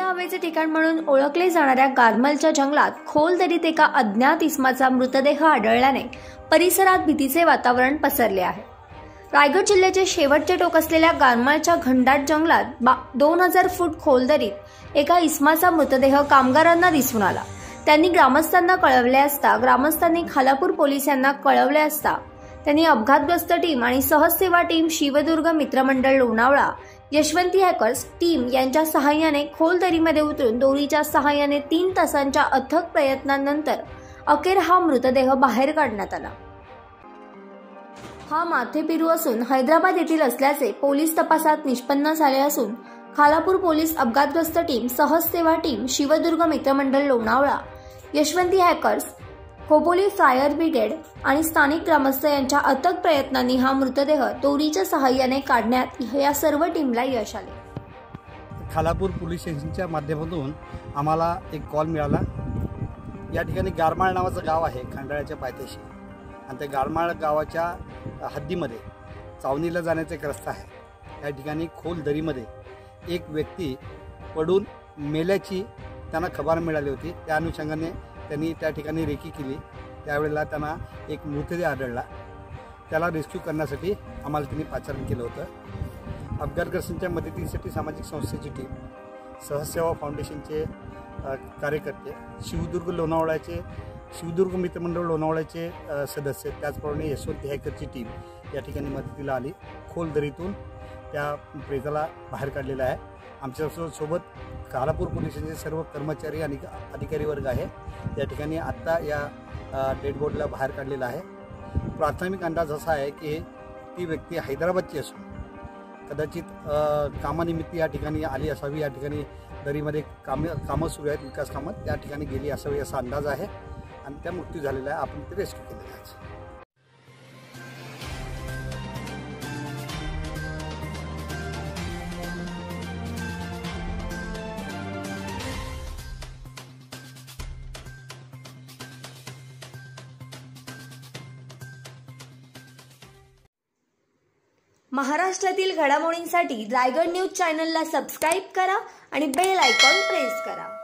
हवेचे ठिकाण म्हणून ओळखले जाणाऱ्या गारमलच्या जंगलात खोल दरीत एका अज्ञात इसमाचा मृतदेह आढळल्याने परिसरात भीतीचे वातावरण पसरले आहे। रायगड जिल्ह्याचे शेवटचे टोक असलेल्या गारमलच्या घनदाट जंगलात 2000 फूट खोल दरीत एका इसमाचा मृतदेह कामगारांना दिसून आला। त्यांनी ग्रामस्थांना कळवले असता ग्रामस्थांनी खालापूर पोलीस यांना कळवले असता त्यांनी अपघातग्रस्त टीम आणि सहज सेवा team, Shivdurg Mitramandal Lonavala, Yashwanti hackers team यांच्या सहाय्याने खोल दरीमध्ये उतरून दोरीच्या सहाय्याने 3 तासांच्या अथक प्रयत्नांनंतर अखेर हा मृतदेह बाहेर काढण्यात आला। हा माथेपिरू असून हैदराबाद येथील असल्याचे पोलीस तपासात निष्पन्न झाले असून खालापूर पोलीस अपघातग्रस्त टीम, सहज सेवा team, Shivdurg Mitramandal Lonavala, Yashwanti hikers, Khopoli fire brigade आणि स्थानिक ग्रामस्थ यांच्या अथक प्रयत्नांनी हा मृतदेह दोरीच्या सहाय्याने काढण्यात या सर्व टीमला यश आले। खालापूर पोलीस स्टेशनच्या माध्यमातून आम्हाला एक कॉल मिळाला। या ठिकाणी गारमाळ नावाचं गाव आहे खंडाळ्याच्या पायथ्याशी, आणि त्या गारमाळ गावाच्या हद्दीमध्ये चावणीला जाण्याचा एक रस्ता आहे। या ठिकाणी खोल दरीमध्ये एक व्यक्ती पडून मेल्याची त्यांना खबर मिळाली होती। त्या अनुषंगाने त्यांनी त्या ठिकाणी रेकी केली। त्यावेळेला त्यांना एक मृतदेह आढळला। त्याला रेस्क्यू करण्यासाठी आम्हाला त्यांनी पाचारण केलं होतं। अपघातग्रस्तांच्या मदतीसाठी सामाजिक संस्थेची टीम, सहजसेवा फाउंडेशनचे कार्यकर्ते, शिवदुर्ग मित्रमंडळ लोणावळ्याचे सदस्य, त्याचप्रमाणे यशवंती हॅकरची टीम या ठिकाणी मदतीला आली। खोल दरीतून त्या प्रेताला बाहेर काढलेला आहे। आमच्यासोबत खालापूर पोलिसांचे सर्व कर्मचारी आणि अधिकारी वर्ग आहे। या ठिकाणी आत्ता या डेड बॉडीला बाहेर काढलेला आहे। प्राथमिक अंदाज असा आहे की ती व्यक्ती हैदराबादची असून कदाचित कामानिमित्त या ठिकाणी आली असावी। या ठिकाणी दरीमध्ये कामं सुरू आहेत, विकास कामं, त्या ठिकाणी गेली असावी असा अंदाज आहे आणि त्या मृत्यू झालेला आहे। आपण ते रेस्क्यू केलेला आहे। महाराष्ट्रातील घडामोडींसाठी रायगड न्यूज चॅनलला सबस्क्राइब करा आणि बेल आयकॉन प्रेस करा।